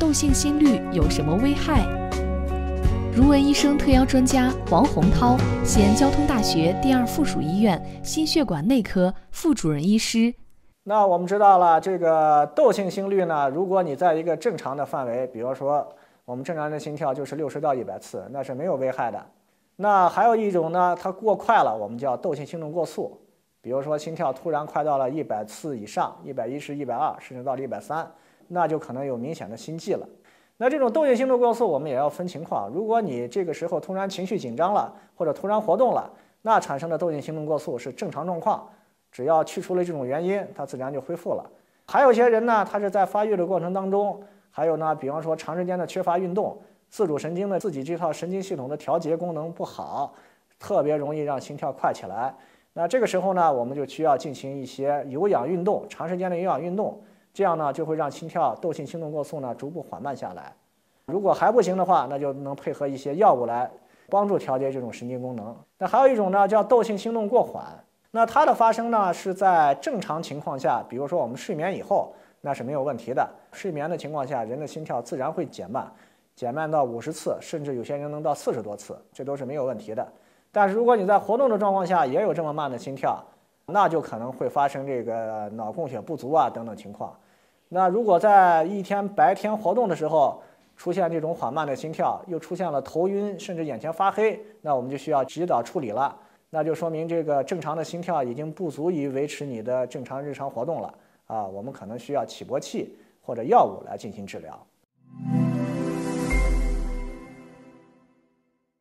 窦性心律有什么危害？如闻医生特邀专家黄洪涛，西安交通大学第2附属医院心血管内科副主任医师。 那我们知道了，这个窦性心律呢，如果你在一个正常的范围，比如说我们正常人的心跳就是60到100次，那是没有危害的。那还有一种呢，它过快了，我们叫窦性心动过速。比如说心跳突然快到了100次以上，110、120，甚至到了130，那就可能有明显的心悸了。那这种窦性心动过速，我们也要分情况。如果你这个时候突然情绪紧张了，或者突然活动了，那产生的窦性心动过速是正常状况，只要去除了这种原因，它自然就恢复了。还有一些人呢，他是在发育的过程当中，还有呢，比方说长时间的缺乏运动，自主神经的自己这套神经系统的调节功能不好，特别容易让心跳快起来。那这个时候呢，我们就需要进行一些有氧运动，长时间的有氧运动，这样呢就会让心跳窦性心动过速呢逐步缓慢下来。如果还不行的话，那就能配合一些药物来帮助调节这种神经功能。那还有一种呢叫窦性心动过缓，那它的发生呢是在正常情况下，比如说我们睡眠以后，那是没有问题的。睡眠的情况下，人的心跳自然会减慢到50次，甚至有些人能到40多次，这都是没有问题的。但是如果你在活动的状况下也有这么慢的心跳，那就可能会发生这个脑供血不足啊等等情况。那如果在一天白天活动的时候出现这种缓慢的心跳，又出现了头晕甚至眼前发黑，那我们就需要及早处理了。那就说明这个正常的心跳已经不足以维持你的正常日常活动了啊，我们可能需要起搏器或者药物来进行治疗。